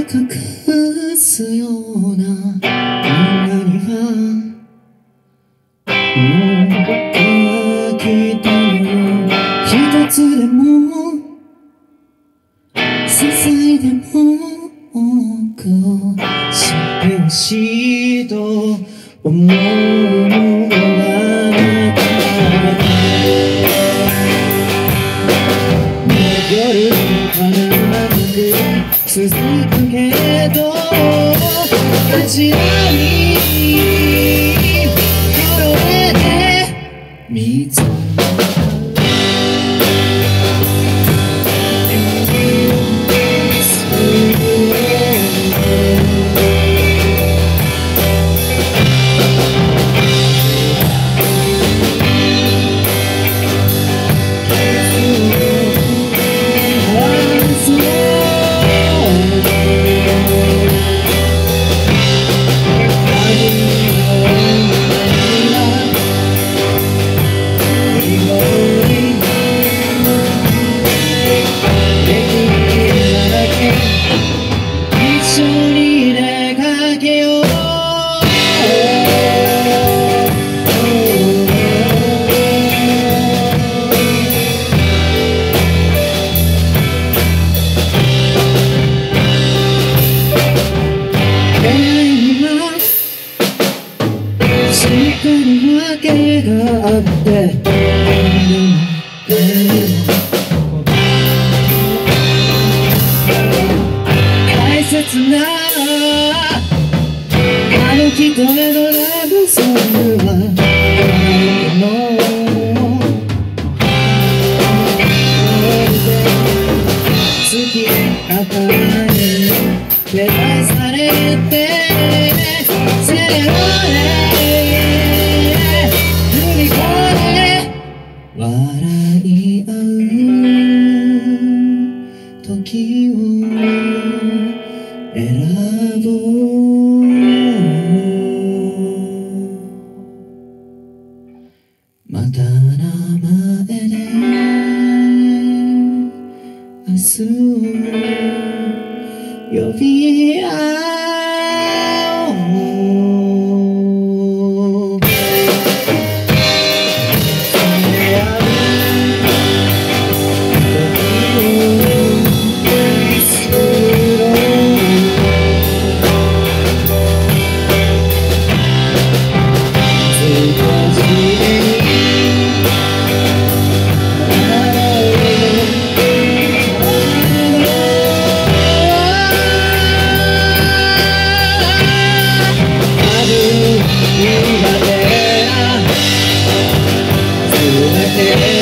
隠すような女にはもう飽きたのよ。一つでも些細でも多くを知ってほしいと思うのがあなた夜は長く続くけど味わい黒目で見つめわけがあって大切なあの人へのラブソングは月明かり照らされてセレモ笑い合う時を選ぼうまた名前で明日を呼び合おうYeah.